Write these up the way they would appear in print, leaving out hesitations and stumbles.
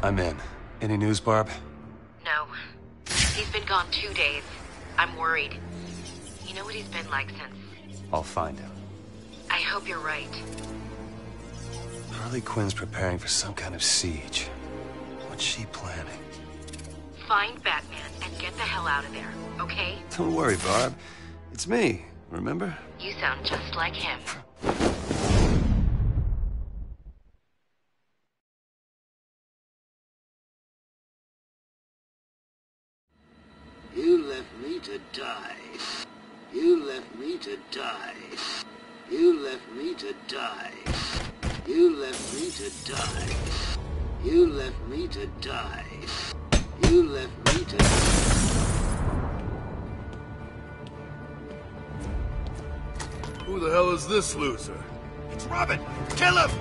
I'm in. Any news, Barb? No. He's been gone 2 days. I'm worried. You know what he's been like since... I'll find him. I hope you're right. Harley Quinn's preparing for some kind of siege. What's she planning? Find Batman and get the hell out of there, okay? Don't worry, Barb. It's me, remember? You sound just like him. You left me to die. You left me to die. You left me to die. You left me to die. You left me to die. You left me to Who the hell is this loser? It's Robin! Kill him!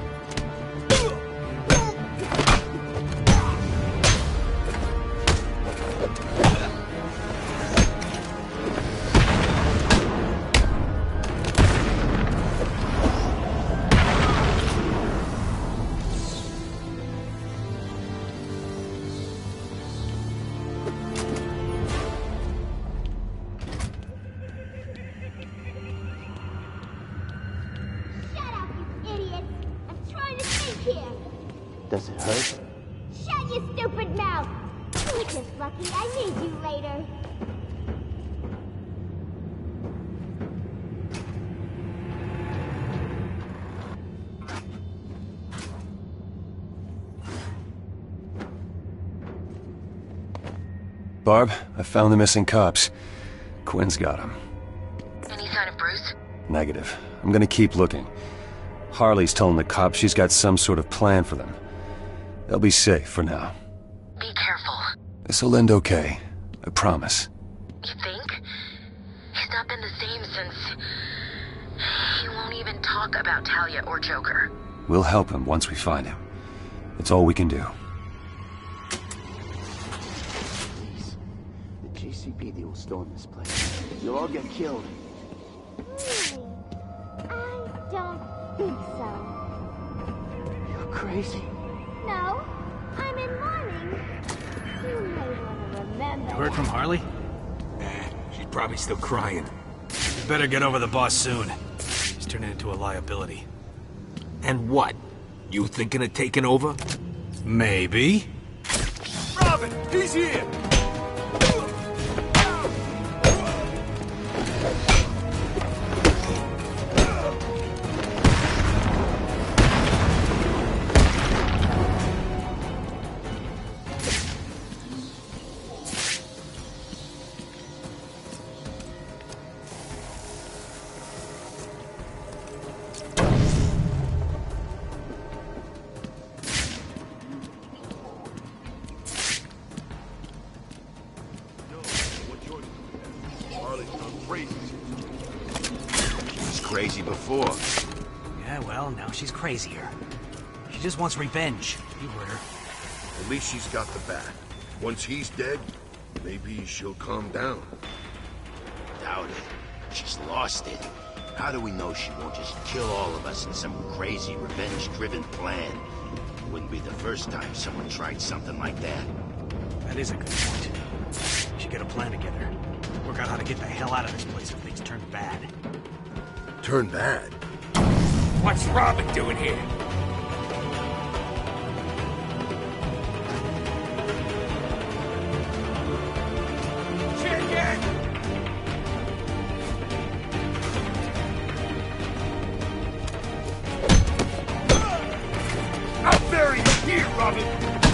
Does it hurt? Shut your stupid mouth! You're just lucky I need you later. Barb, I found the missing cops. Quinn's got them. Any sign of Bruce? Negative. I'm gonna keep looking. Harley's telling the cops she's got some sort of plan for them. They'll be safe for now. Be careful. This'll end okay. I promise. You think? He's not been the same since... He won't even talk about Talia or Joker. We'll help him once we find him. It's all we can do. Please. The JCPD will storm this place. You'll all get killed. Really? I don't think so. You're crazy. No, I'm in mourning. You may want to remember. You heard from Harley? She's probably still crying. You better get over the boss soon. He's turning into a liability. And what? You thinking of taking over? Maybe. Robin! He's here! Crazy before. Yeah, well, now she's crazier. She just wants revenge. You heard her. At least she's got the bat. Once he's dead, maybe she'll calm down. Doubt it. She's lost it. How do we know she won't just kill all of us in some crazy revenge-driven plan? Wouldn't be the first time someone tried something like that. That is a good point. We should get a plan together. Work out how to get the hell out of this place if things turn bad. Turn bad? What's Robin doing here? Chicken! I'll bury you here, Robin!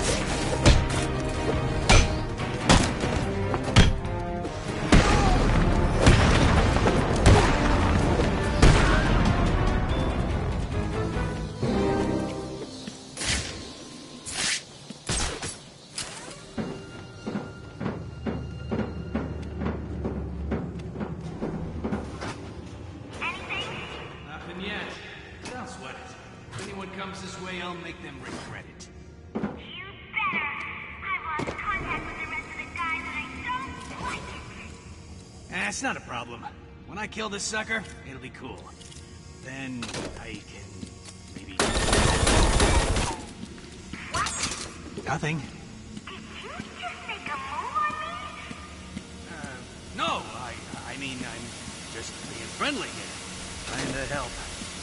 Nothing yet. Don't sweat it. If anyone comes this way, I'll make them regret it. You better. I've lost contact with the rest of the guys and I don't like it. It's not a problem. When I kill this sucker, it'll be cool. Then I can maybe... Nothing. Did you just make a move on me? No, I mean, I'm just being friendly here. Trying to help.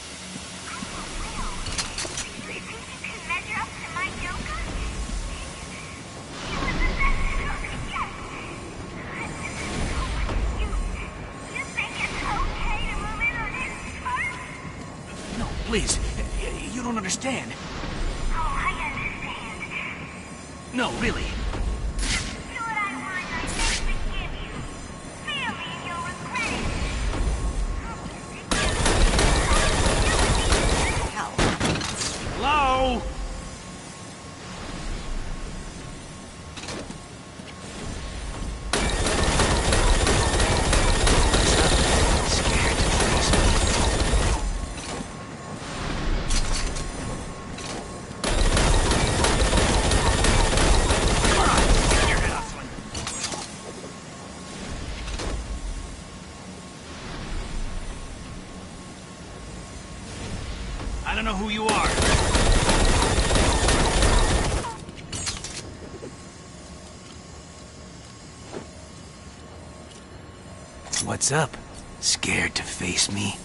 Do you think you can measure up to my Joker? You were the best Joker yet. You think it's okay to move in on his turf? No, please. You don't understand. Oh, I understand. No, really. Do what I want, I may forgive you. Feel me and you'll regret it. Hell. Hello? I don't know who you are. What's up? Scared to face me?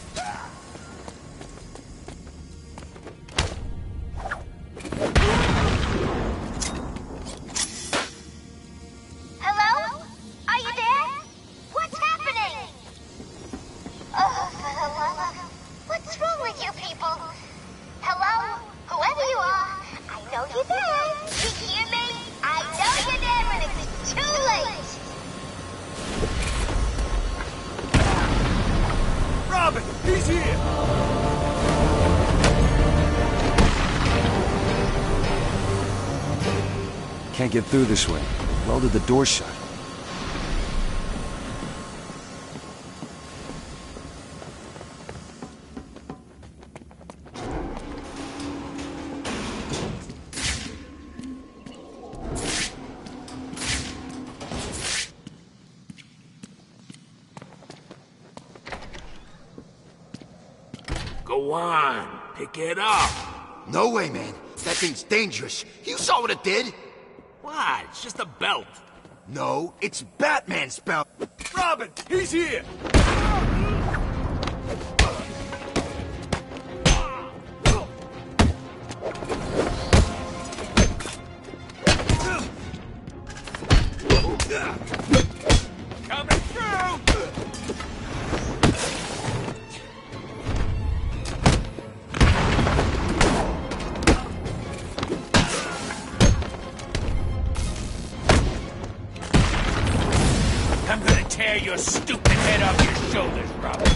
Hello? Are you there? What's happening? Oh, for the love of... What's wrong with you people? Hello? Whoever you are, I know you're there. You hear me? I know you're there and it's too late. Robin, he's here! Can't get through this way. Welded the door shut. Go on, pick it up. No way, man. That thing's dangerous. You saw what it did. What? It's just a belt. No, it's Batman's belt. Robin, he's here! Coming through! I'm gonna tear your stupid head off your shoulders, Robin.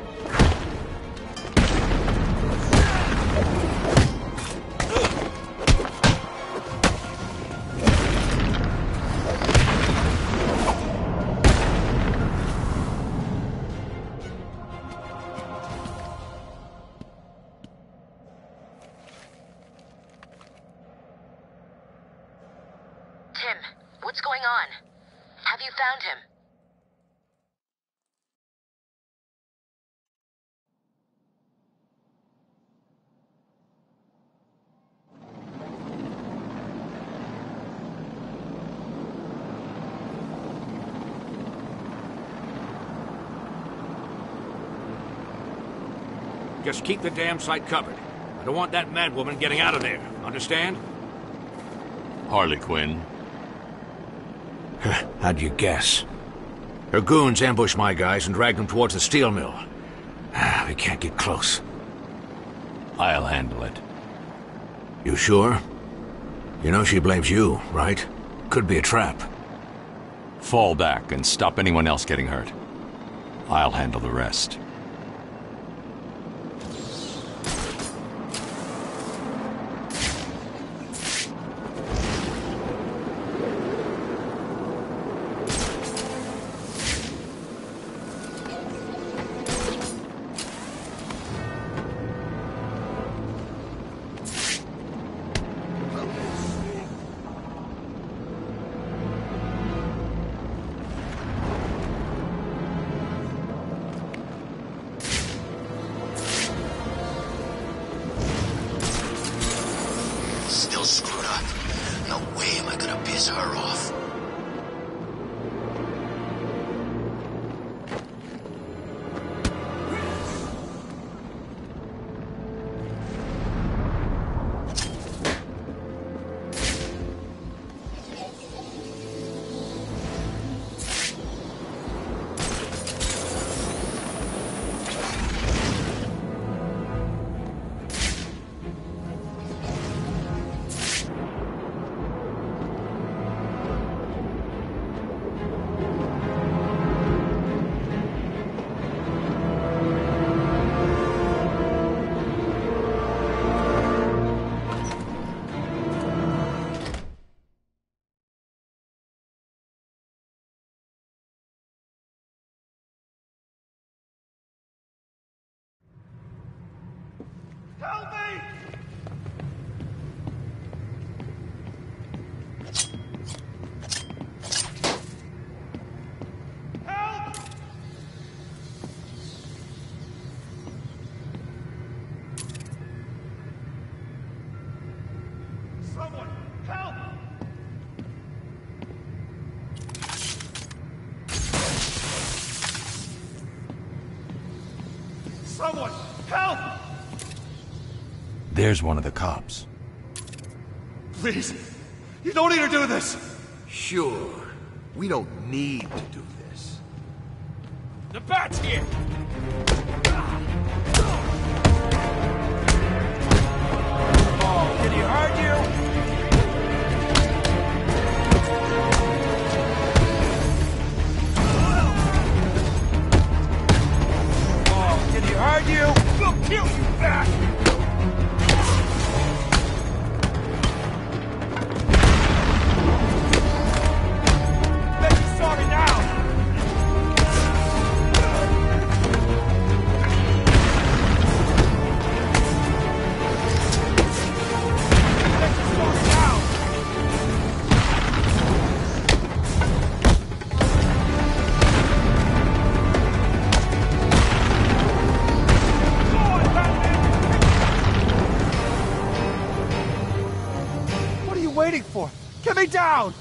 Tim, what's going on? Have you found him? Just keep the damn site covered. I don't want that madwoman getting out of there. Understand? Harley Quinn. How'd you guess? Her goons ambushed my guys and dragged them towards the steel mill. We can't get close. I'll handle it. You sure? You know she blames you, right? Could be a trap. Fall back and stop anyone else getting hurt. I'll handle the rest. screwed up. No way am I gonna piss her off. Help me! Help! Someone, help! Someone, help! There's one of the cops. Please, you don't need to do this! Sure. We don't need to do this. The bat's here! Oh, did he hurt you? Oh, did he hurt you? We'll kill you back! Waiting for? Get me down!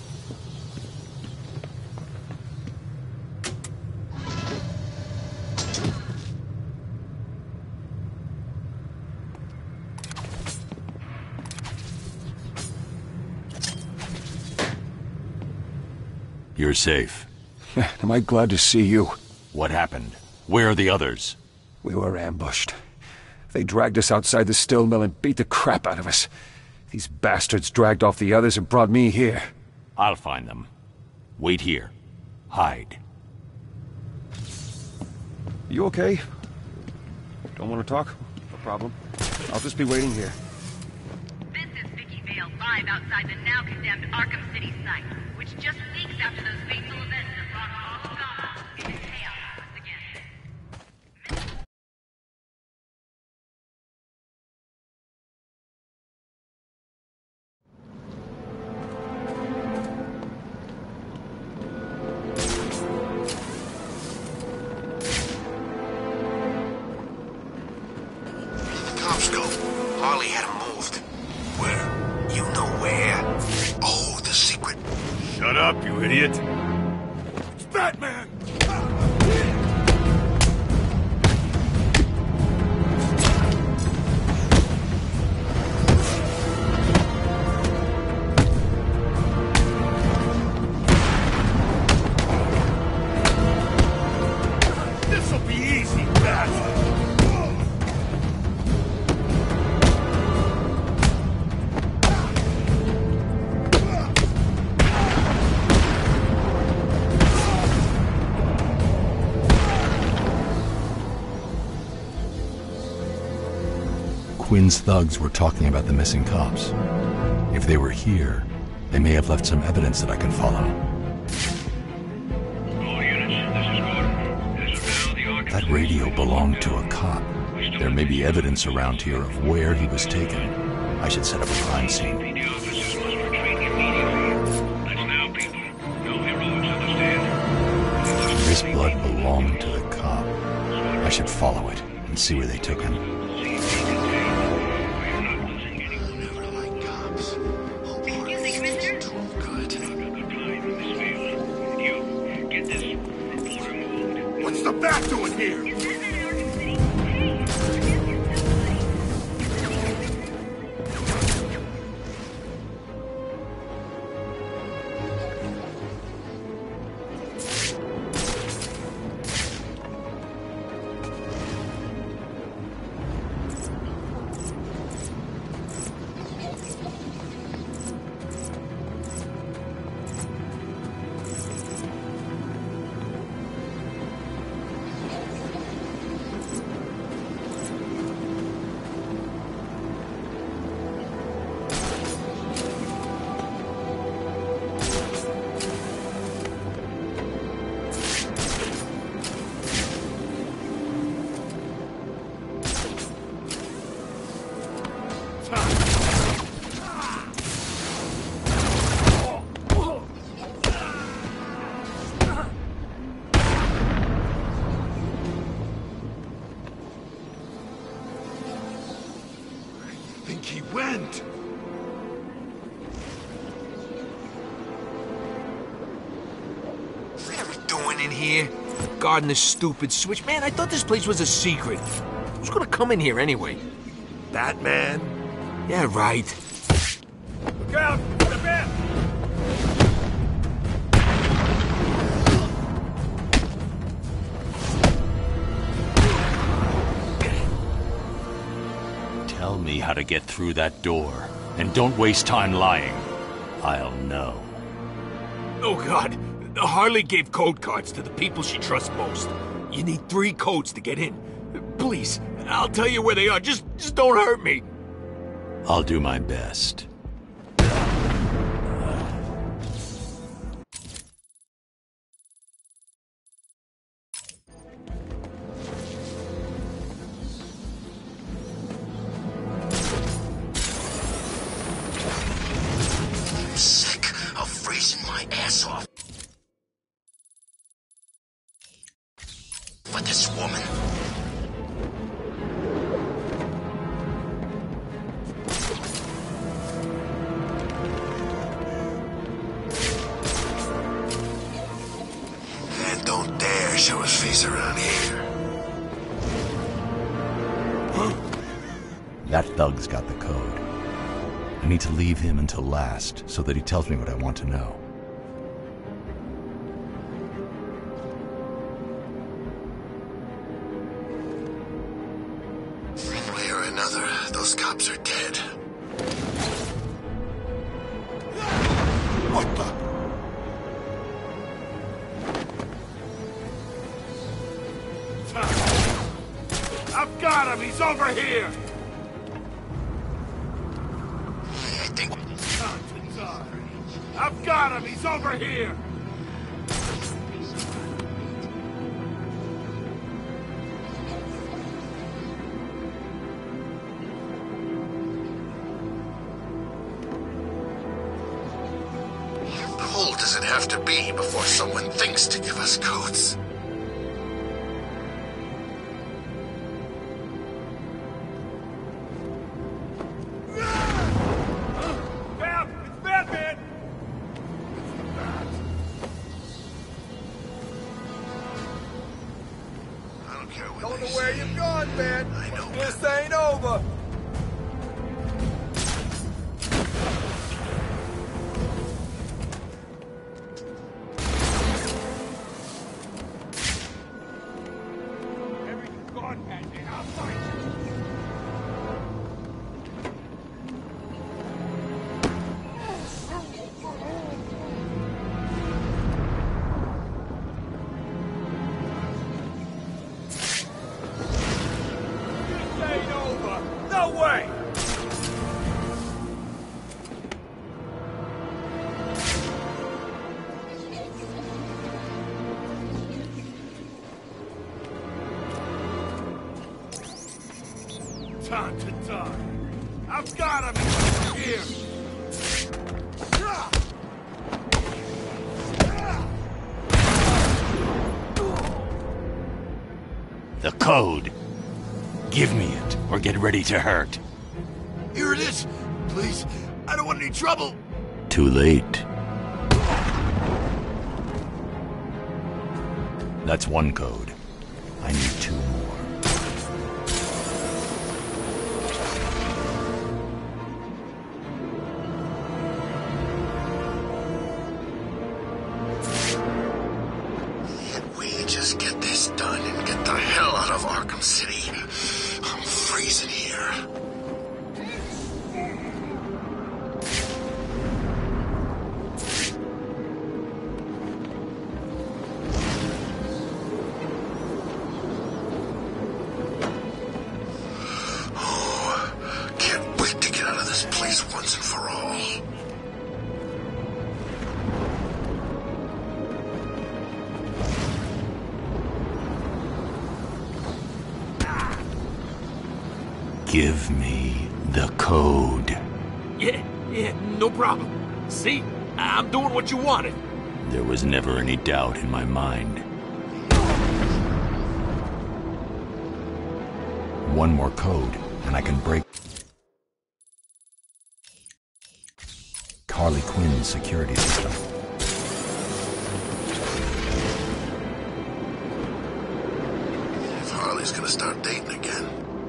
You're safe. Am I glad to see you? What happened? Where are the others? We were ambushed. They dragged us outside the still mill and beat the crap out of us. These bastards dragged off the others and brought me here. I'll find them. Wait here. Hide. You okay? Don't want to talk? No problem. I'll just be waiting here. This is Vicky Vale live outside the now-condemned Arkham City site, which just weeks after those fateful events that brought all of Gotham into chaos once again. Harley had him moved. Where? You know where. Oh, the secret. Shut up, you idiot. It's Batman! This'll be easy, Bat! Quinn's thugs were talking about the missing cops. If they were here, they may have left some evidence that I can follow. All units, this is Gordon. As of now, the Arkham That radio belonged to a cop. There may be evidence around here of where he was taken. I should set up a crime scene. PD officers must retreat immediately. That's now, people. No heroics, understand? This blood belonged to the cop. I should follow it and see where they took him. Never like cops. What's the bat doing here? He went. What are we doing in here? Guarding this stupid switch? Man, I thought this place was a secret. Who's gonna come in here anyway? Batman? Yeah, right. Look out! Step in! Tell me how to get through that door, and don't waste time lying. I'll know. Oh, God. Harley gave code cards to the people she trusts most. You need 3 codes to get in. Please, I'll tell you where they are. Just don't hurt me. I'll do my best. Off. But this woman... And don't dare show his face around here. That thug's got the code. I need to leave him until last, so that he tells me what I want to know. One way or another, those cops are dead. What the? I've got him! He's over here! I've got him! He's over here! How cold does it have to be before someone thinks to give us codes? Don't know where you've gone, man. I know. This ain't over. Everything's gone, Batman. I'll find you. No way! Time to die. I've got him here. The code. Give me it, or get ready to hurt. Here it is. Please, I don't want any trouble. Too late. That's one code. I need 2 more. We just get this done and get the hell out of Arkham City. I'm freezing here. Oh, can't wait to get out of this place once and for all. Give me the code. Yeah, no problem. See? I'm doing what you wanted. There was never any doubt in my mind. One more code, and I can break Harley Quinn's security system. If Harley's gonna start dating again.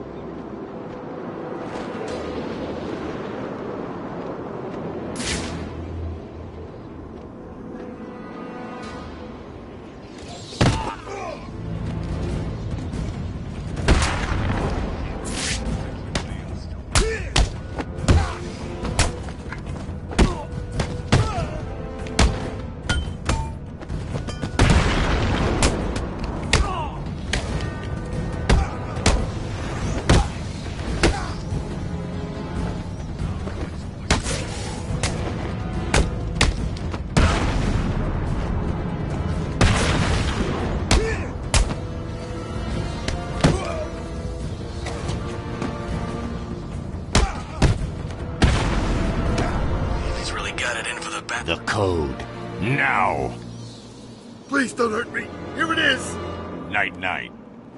The code. Now! Please don't hurt me. Here it is. Night-night.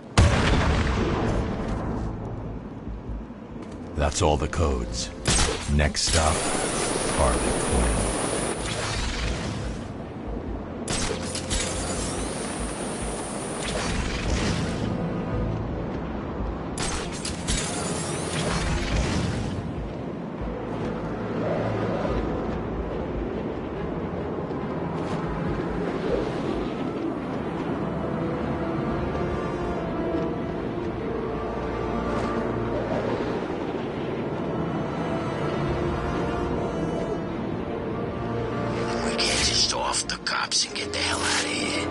That's all the codes. Next stop, Harley Quinn. Off the cops and get the hell out of here.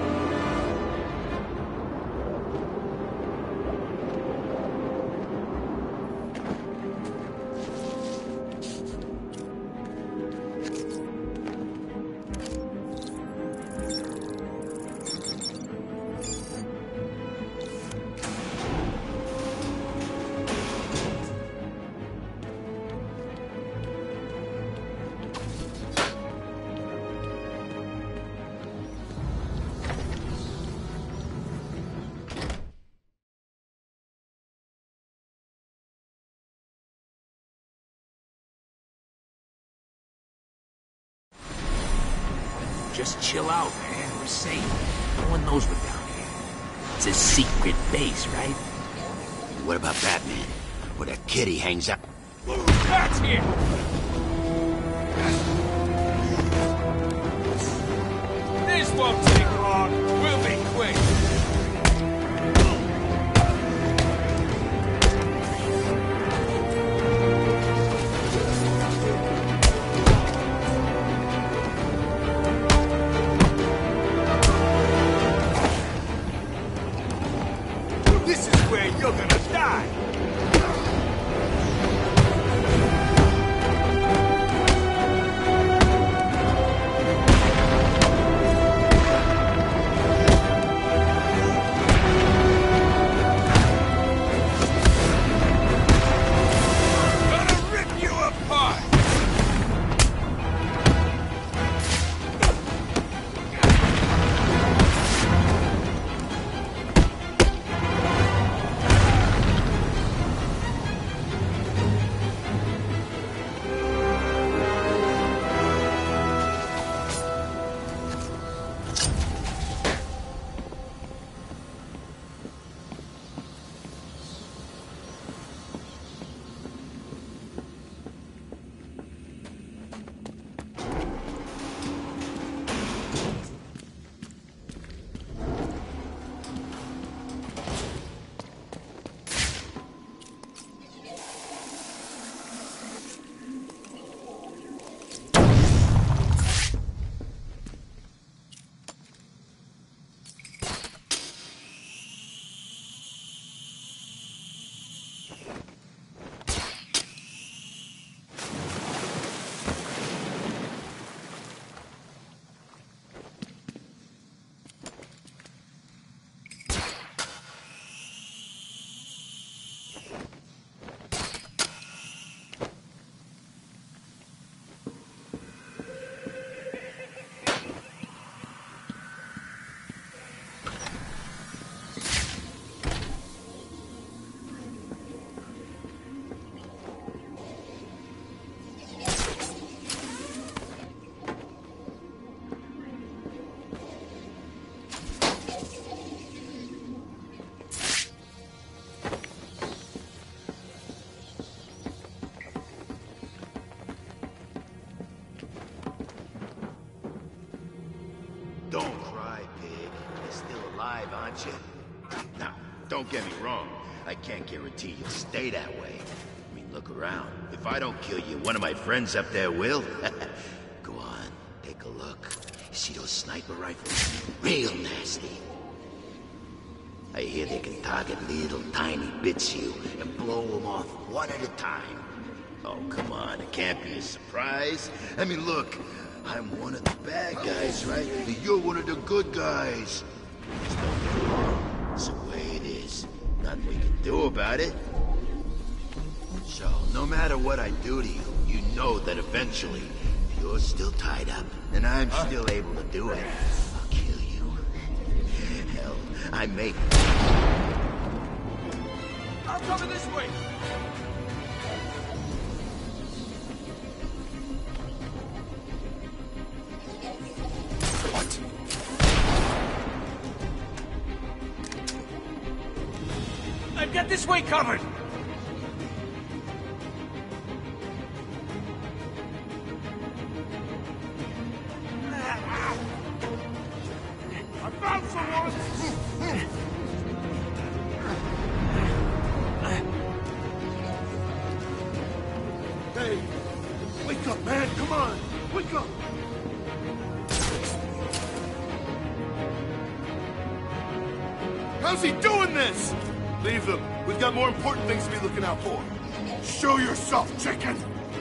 Just chill out, man. We're safe. No one knows we're down here. It's a secret base, right? What about Batman? Where that kitty hangs out? That's here! This won't take long. We'll be quick. This is where you're gonna die! Don't cry, pig. You're still alive, aren't you? Now, don't get me wrong. I can't guarantee you'll stay that way. I mean, look around. If I don't kill you, one of my friends up there will. Go on, take a look. You see those sniper rifles? Real nasty. I hear they can target little tiny bits you and blow them off one at a time. Oh, come on, it can't be a surprise. I mean, look, I'm one of the bad guys, right? And you're one of the good guys. Just don't get me wrong. It's the way it is. Nothing we can do about it. So, no matter what I do to you, you know that eventually you're still tied up, and I'm still able to do it. I'll kill you. Hell, I may... I'm coming this way! What? I've got this way covered! I found someone! Hey, wake up, man! Come on! Wake up! How's he doing this? Leave them. We've got more important things to be looking out for. Show yourself, chicken!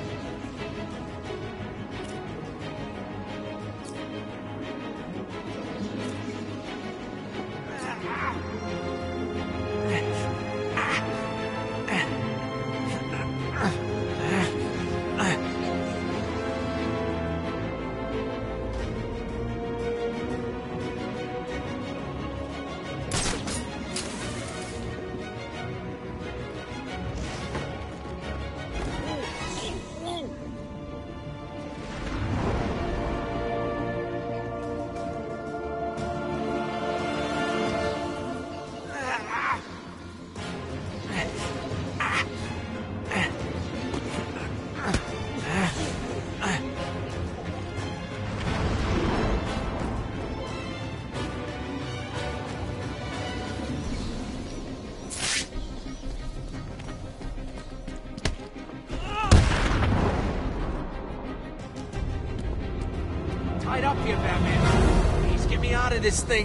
Tied up here, Batman. Please get me out of this thing.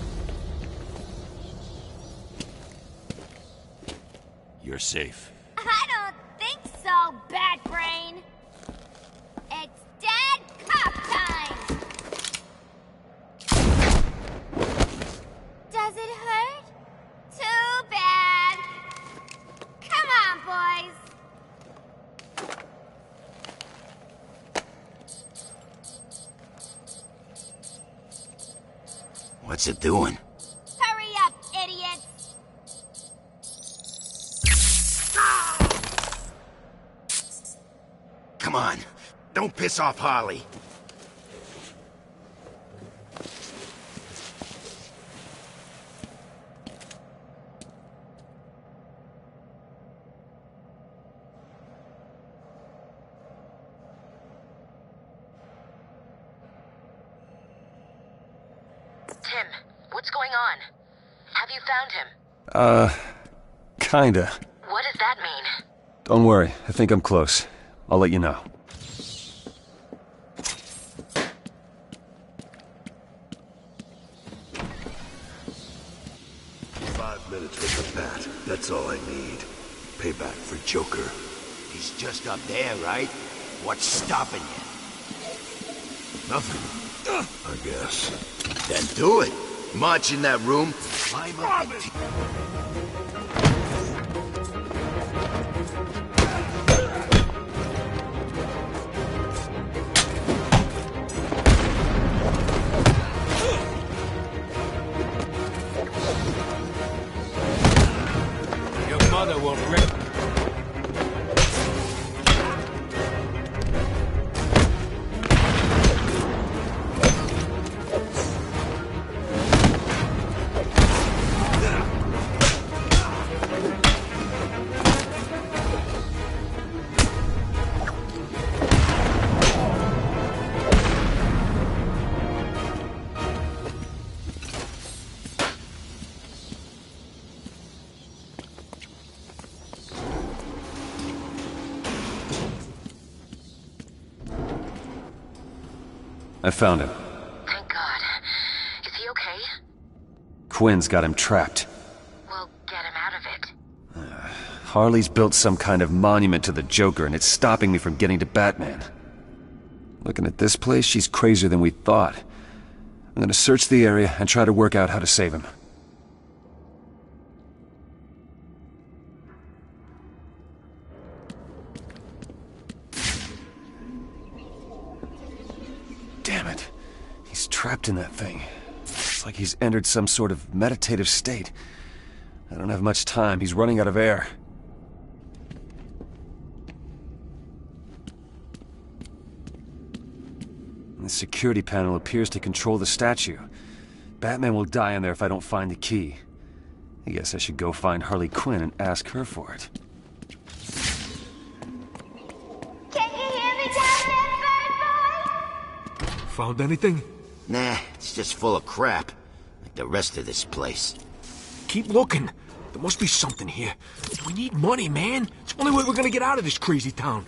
You're safe. I don't think so, Bat Brain. It's dead cop time. Does it hurt? Too bad. Come on, boys. What's it doing? Hurry up, idiots. Come on. Don't piss off Harley. Tim, what's going on? Have you found him? Kinda. What does that mean? Don't worry, I think I'm close. I'll let you know. 5 minutes with the bat. That's all I need. Payback for Joker. He's just up there, right? What's stopping you? Nothing. I guess. Then do it. March in that room. Climb up and... Your mother will rip. I found him. Thank God. Is he okay? Quinn's got him trapped. We'll get him out of it. Harley's built some kind of monument to the Joker, and it's stopping me from getting to Batman. Looking at this place, she's crazier than we thought. I'm gonna search the area and try to work out how to save him. Damn it. He's trapped in that thing. It's like he's entered some sort of meditative state. I don't have much time. He's running out of air. The security panel appears to control the statue. Batman will die in there if I don't find the key. I guess I should go find Harley Quinn and ask her for it. Can you hear me down there, bird boy? Found anything? Nah, it's just full of crap. Like the rest of this place. Keep looking. There must be something here. We need money, man. It's the only way we're gonna get out of this crazy town.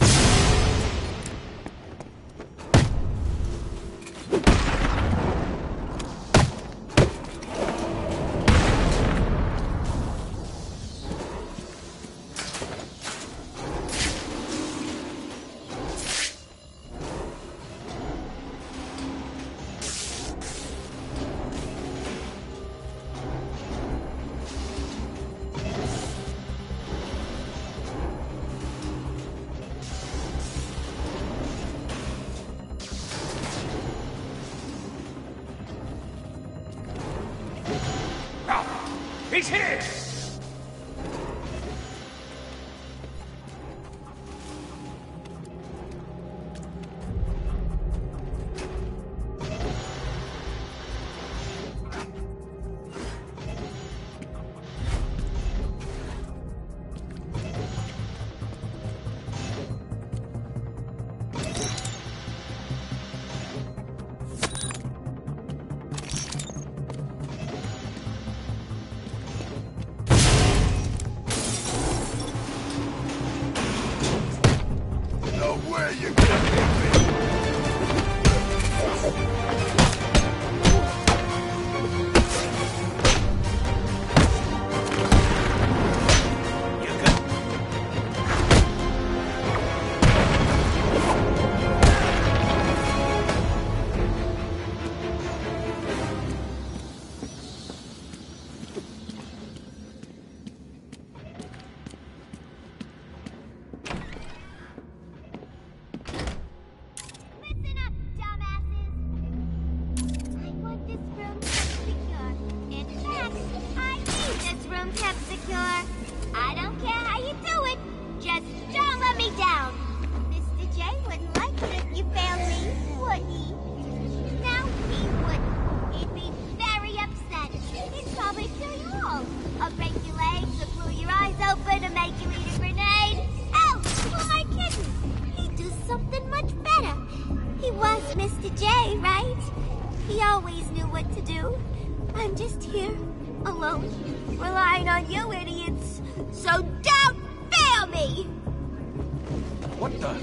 He's here! I'm just here, alone, relying on you idiots. So don't fail me! What the?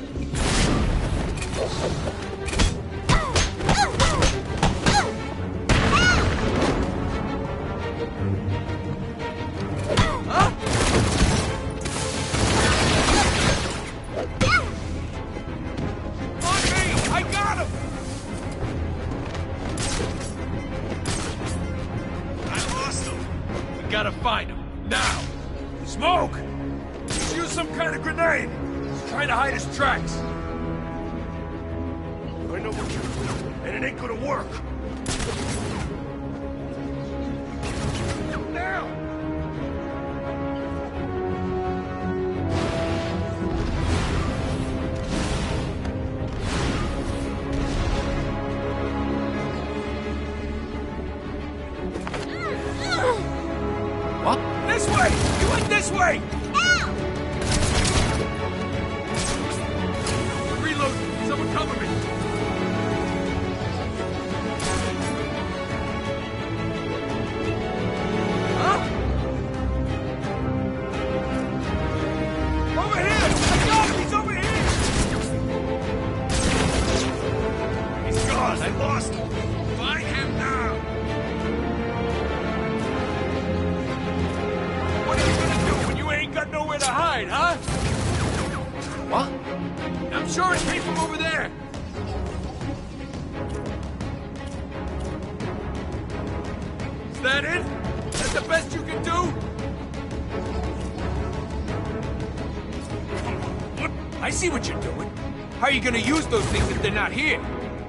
Gotta find him, now! Smoke! Let's use some kind of grenade! He's trying to hide his tracks! I know what you're doing, and it ain't gonna work! Now! This way! You went this way! Ow! Reload! Someone cover me! Huh? Over here! I got him! He's over here! He's gone! on, I lost him. Find him now. What are you gonna do when you ain't got nowhere to hide, huh? What? I'm sure it came from over there. Is that it? That's the best you can do? What? I see what you're doing. How are you gonna use those things if they're not here?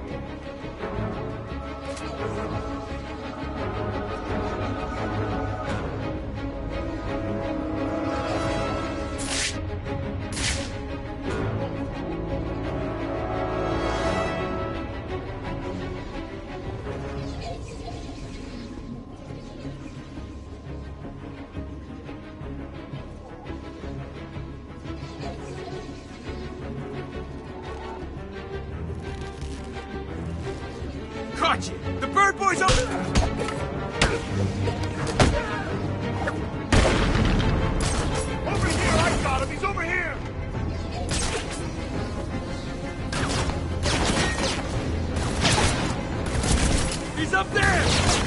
Caught you! The bird boy's over there! Over here! I got him! He's over here! He's up there!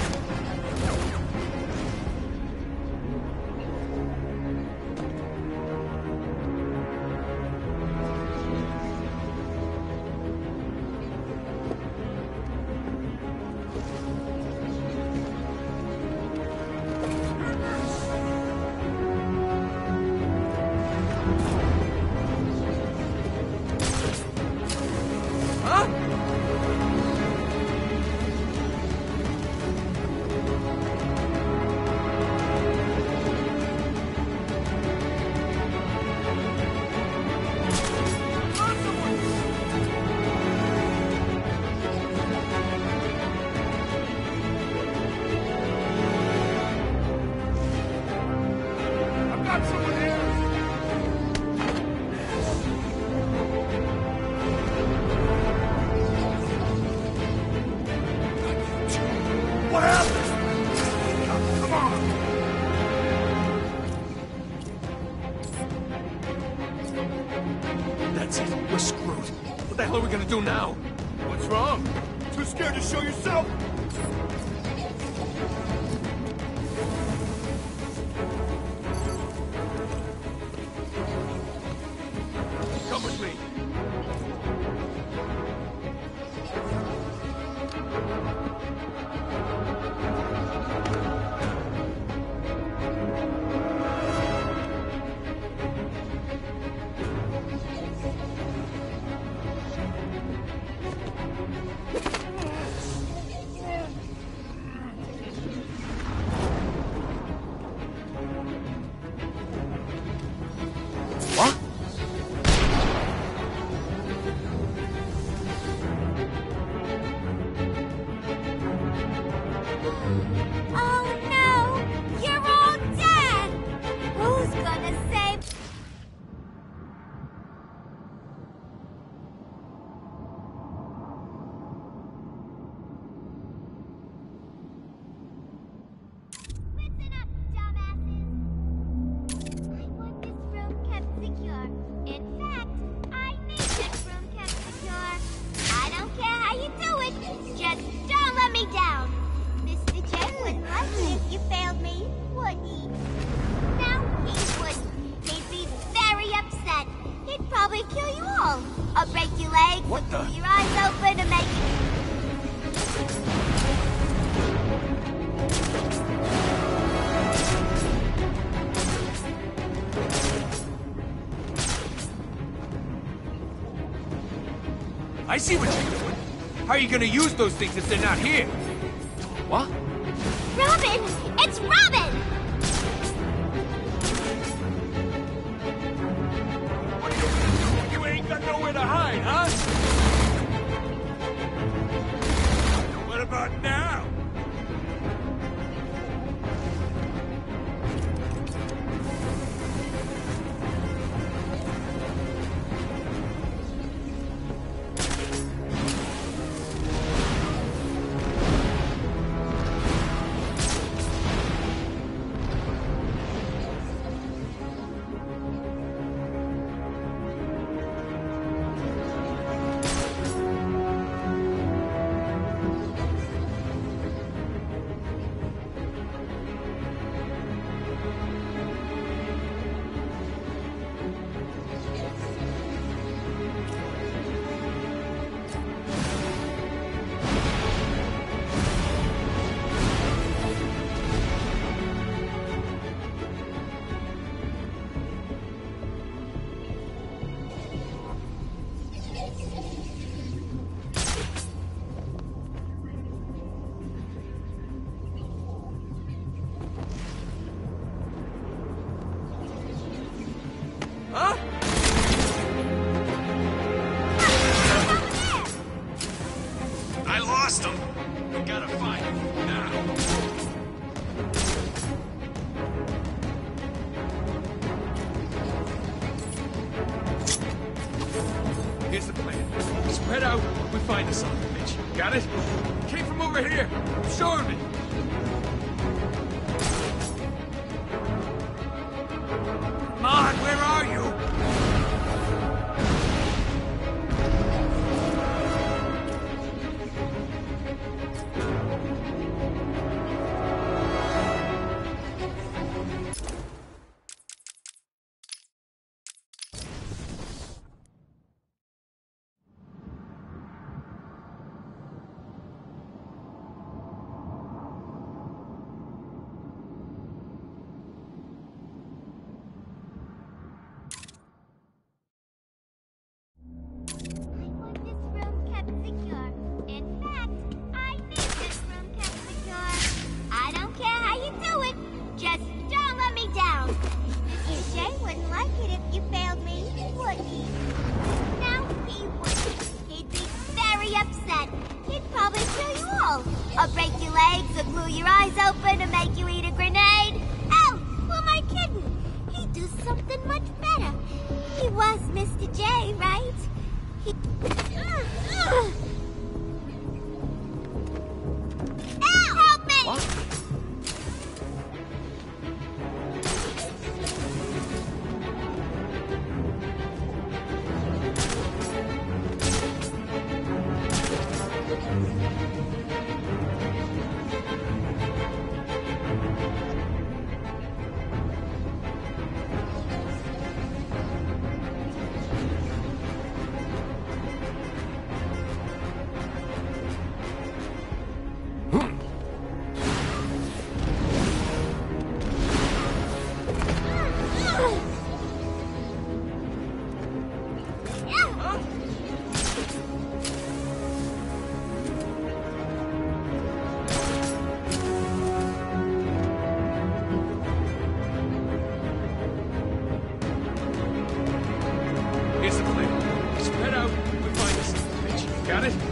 What happened? Come on! That's it. We're screwed. What the hell are we gonna do now? What's wrong? Too scared to show yourself? Come with me. I'll break your legs. What the? Your eyes open and make I see what you're doing. How are you gonna use those things if they're not here? What? Robin! It's Robin! What are you gonna do? You ain't got nowhere to hide, huh? What about now? I lost him. We gotta find him now. Here's the plan. Spread out, we find the son of a bitch. Got it? Came from over here. Showing me. Come on, where are you? I'll break your legs or glue your eyes open and make you eat a grenade. Oh, who am I kidding? He'd do something much better. He was Mr. J, right? He... Ow! Help me! What? Here's the plan. Spread out, we find this bitch. Got it?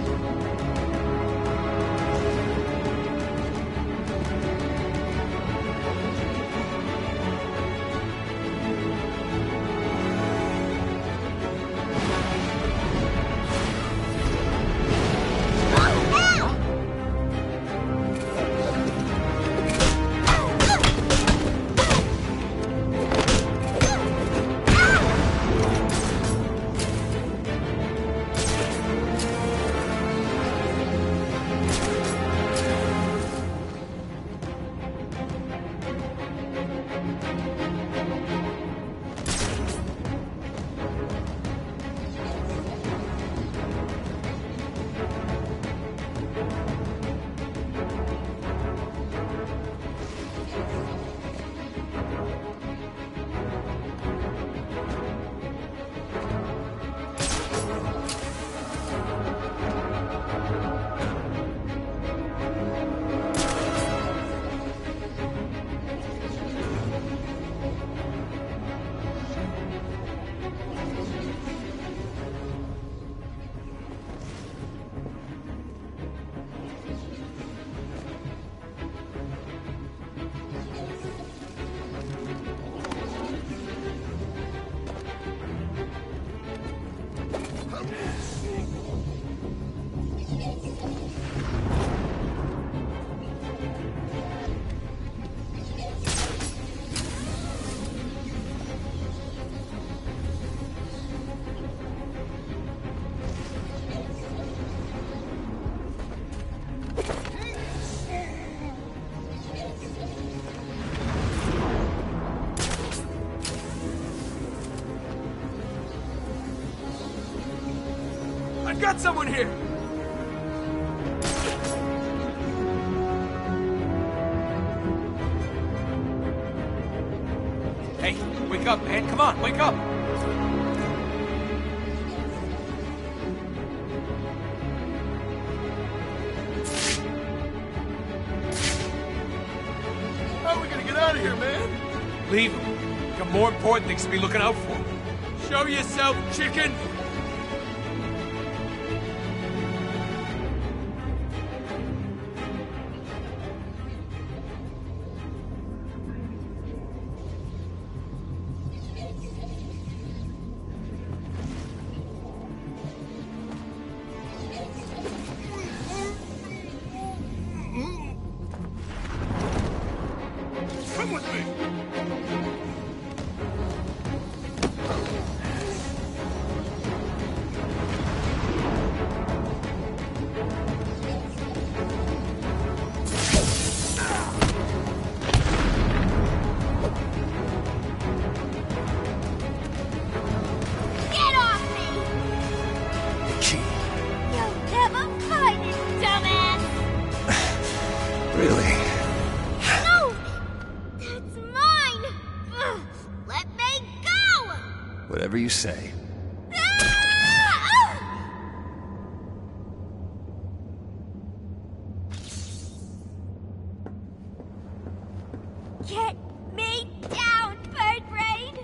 I've got someone here! Hey, wake up, man. Come on, wake up! How are we gonna get out of here, man? Leave him. Got more important things to be looking out for. Show yourself, chicken! say. Get me down, Bird Brain!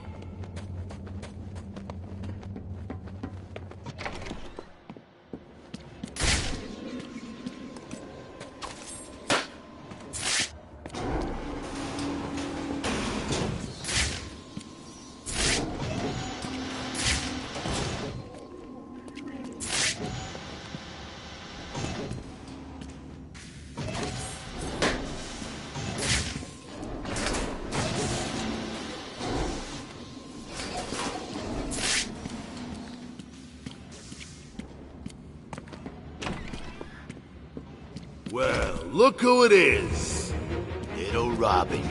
Well, look who it is. Little Robin.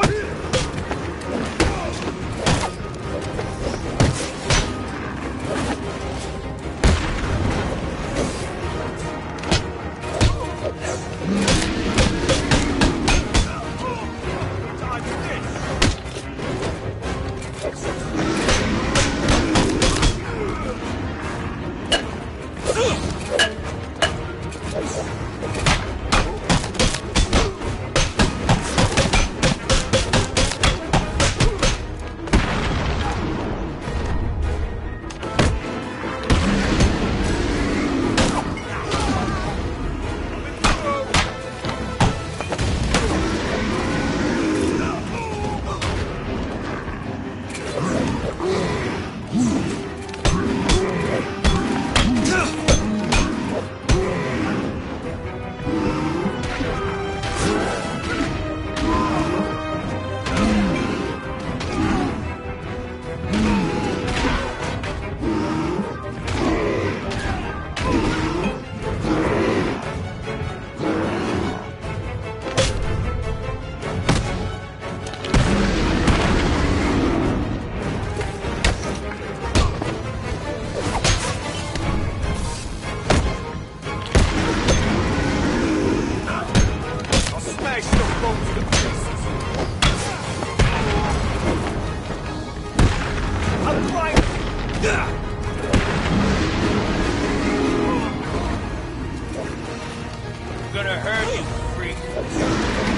Gonna hurt you, freak.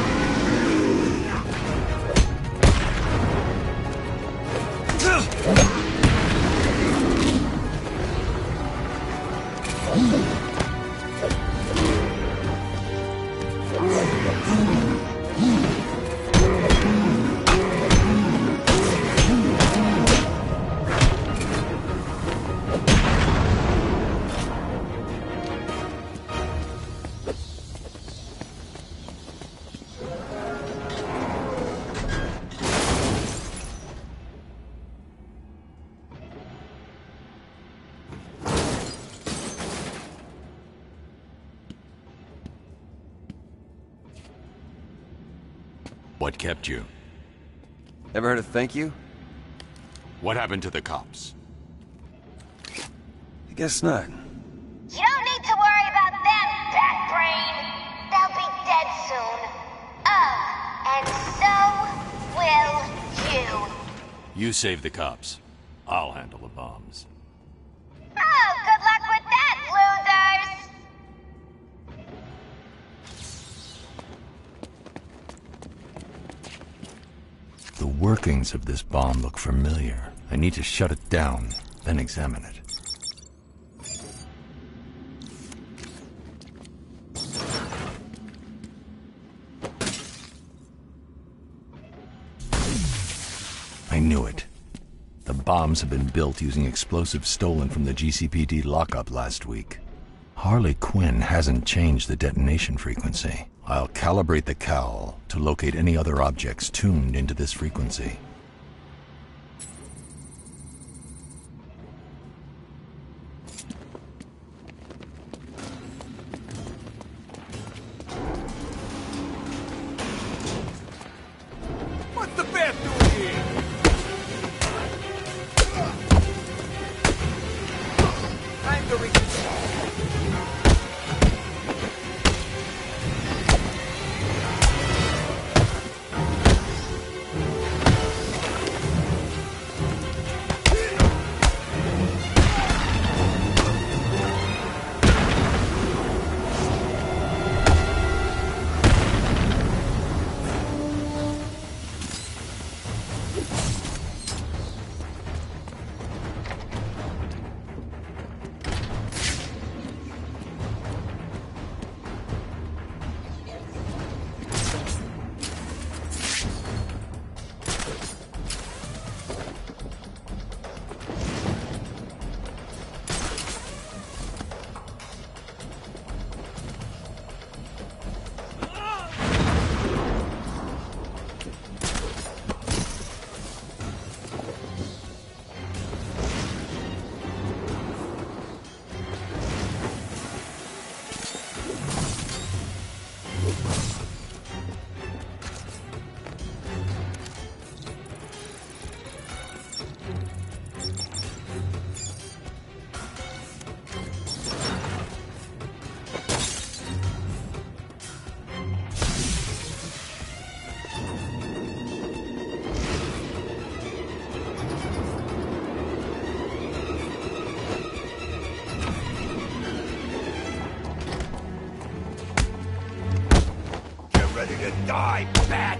What kept you? Ever heard of thank you? What happened to the cops? I guess not. You don't need to worry about them, Bat Brain. They'll be dead soon. Oh, and so will you. You save the cops. I'll handle the bombs. Oh, good luck with that, losers! The workings of this bomb look familiar. I need to shut it down, then examine it. I knew it. The bombs have been built using explosives stolen from the GCPD lockup last week. Harley Quinn hasn't changed the detonation frequency. I'll calibrate the cowl to locate any other objects tuned into this frequency. What's the bat doing here? Time to reach. Die, bat!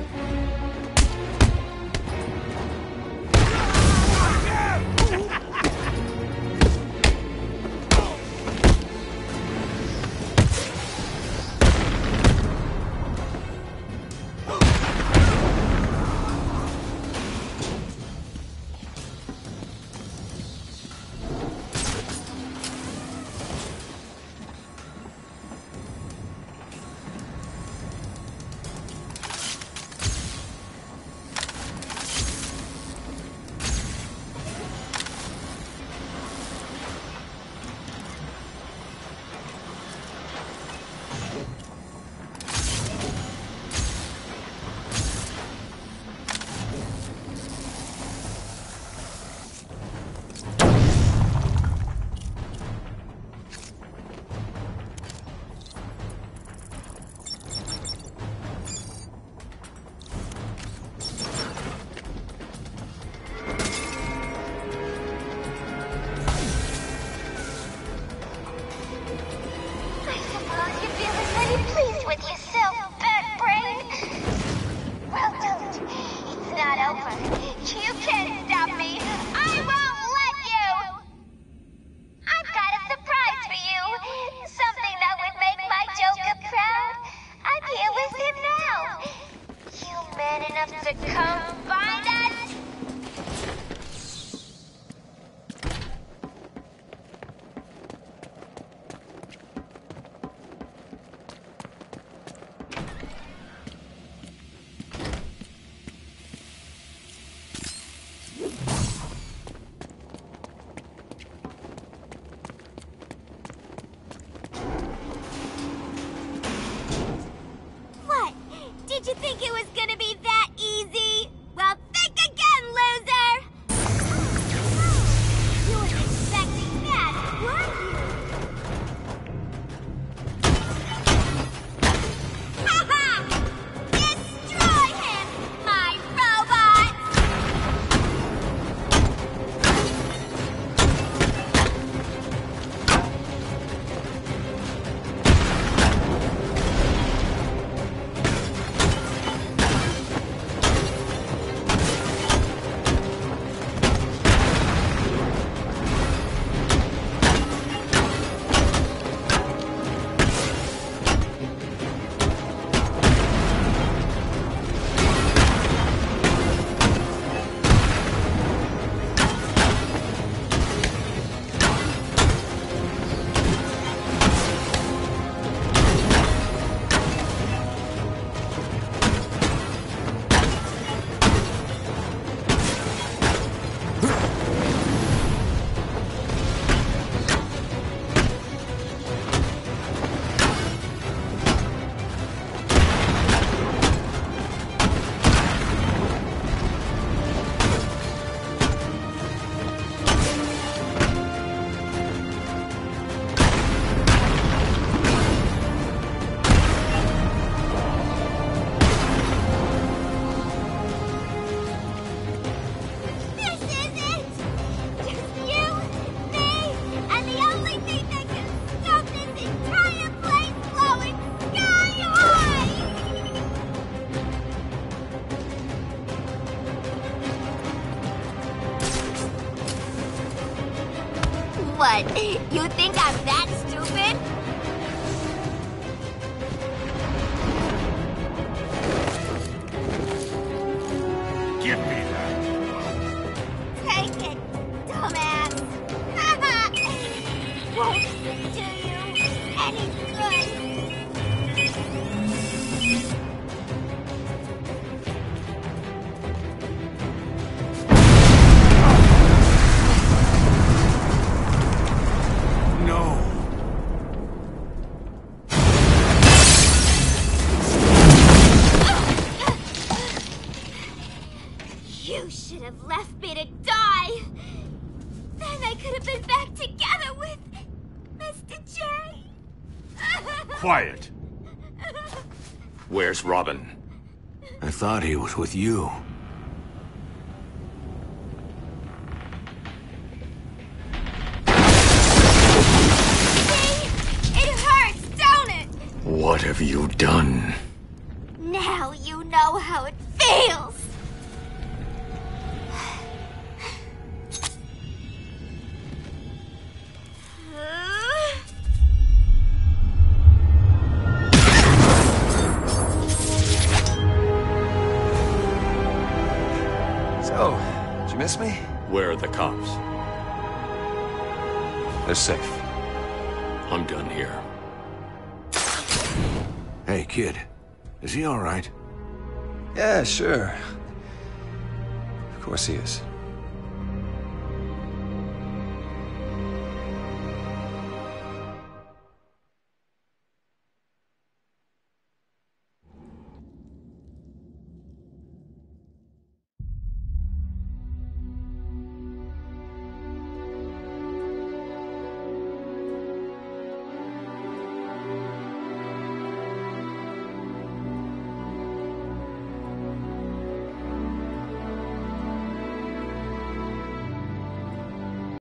Did you think it was gonna be that easy? Well, think again, loser! You weren't expecting that, were you? Ha-ha! Destroy him, my robot! What? You think I'm that stupid? Give me that. Take it, dumbass. Won't do you any good. You should have left me to die. Then I could have been back together with Mr. J. Quiet. Where's Robin? I thought he was with you. See? It hurts, don't it? What have you done? know how it feels. So, did you miss me? Where are the cops? They're safe. I'm done here. Hey, kid. Is he all right? Yeah, sure. Of course he is.